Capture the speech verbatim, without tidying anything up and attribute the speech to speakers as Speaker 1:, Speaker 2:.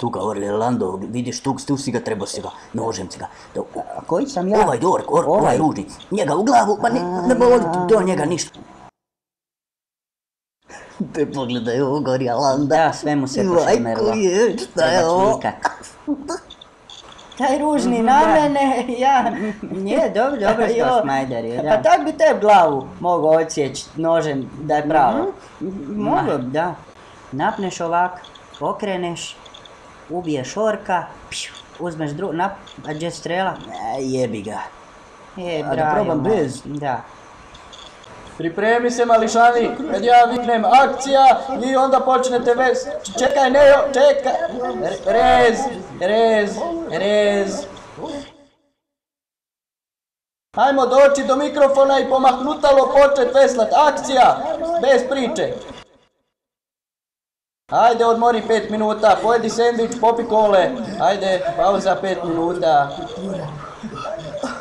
Speaker 1: tu ga Orlando, vidiš tu, tu si ga, trebao si ga, nožem si ga.
Speaker 2: Koji sam ja?
Speaker 1: Ovaj Dork, ovaj ružni, njega u glavu, pa ne boli do njega ništa. Te pogledaj ovog Orlanda.
Speaker 2: Da, sve mu se pošemerilo.
Speaker 1: Majko je, šta je ovo?
Speaker 2: Taj ružni na mene, ja, nije dobro, dobro što Šmajder je, da.
Speaker 3: Pa tak bi te glavu mogao odsjeći nožem da je pravo.
Speaker 2: Mogao bi, da. Napneš ovak, okreneš, ubiješ orka, uzmeš drugu, nap, a gdje strela?
Speaker 1: Jebi ga.
Speaker 2: Je,
Speaker 1: A da probam bez?
Speaker 2: Da.
Speaker 3: Pripremi se mališani, kad ja viknem akcija i onda počnete vez. Čekaj, Nejo, čekaj. Rez, rez, rez. Hajmo doći do mikrofona i pomahnutalo počet veslat. Akcija, bez priče. Ajde, odmori pet minuta, pojedi sendvič, popi kole. Ajde, pauza pet minuta.